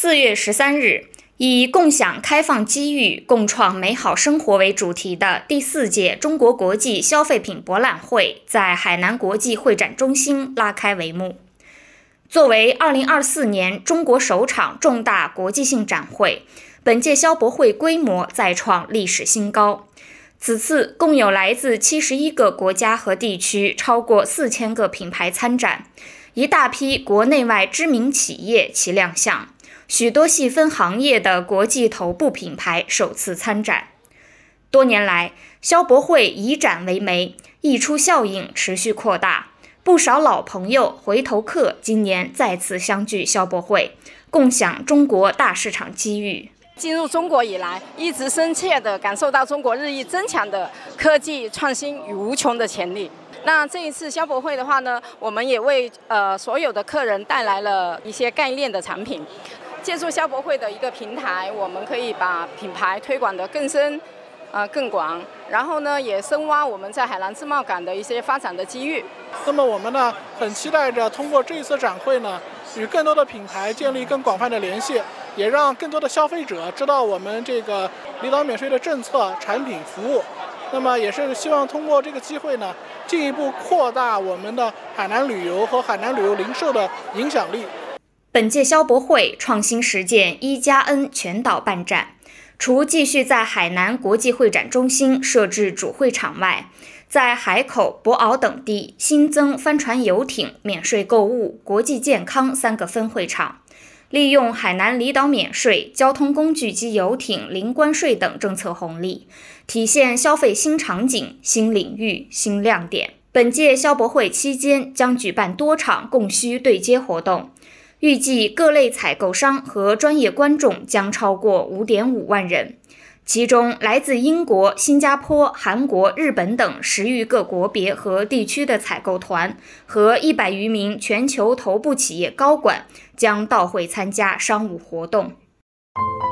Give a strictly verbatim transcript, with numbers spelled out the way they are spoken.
四月十三日，以共享开放机遇、共创美好生活为主题的第四届中国国际消费品博览会在海南国际会展中心拉开帷幕。作为二零二四年中国首场重大国际性展会，本届消博会规模再创历史新高。此次共有来自七十一个国家和地区超过四千个品牌参展，一大批国内外知名企业齐亮相，许多细分行业的国际头部品牌首次参展。多年来，消博会以展为媒，溢出效应持续扩大，不少老朋友、回头客今年再次相聚消博会，共享中国大市场机遇。 进入中国以来，一直深切地感受到中国日益增强的科技创新与无穷的潜力。那这一次消博会的话呢，我们也为呃所有的客人带来了一些概念的产品。借助消博会的一个平台，我们可以把品牌推广得更深、呃更广，然后呢也深挖我们在海南自贸港的一些发展的机遇。 那么我们呢很期待着通过这一次展会呢，与更多的品牌建立更广泛的联系，也让更多的消费者知道我们这个离岛免税的政策、产品、服务。那么也是希望通过这个机会呢，进一步扩大我们的海南旅游和海南旅游零售的影响力。 本届消博会创新实践一加 N 全岛办展，除继续在海南国际会展中心设置主会场外，在海口、博鳌等地新增帆船游艇、免税购物、国际健康三个分会场，利用海南离岛免税、交通工具及游艇零关税等政策红利，体现消费新场景、新领域、新亮点。本届消博会期间将举办多场供需对接活动，预计各类采购商和专业观众将超过 五点五万人，其中来自英国、新加坡、韩国、日本等十余个国别和地区的采购团和一百余名全球头部企业高管将到会参加商务活动。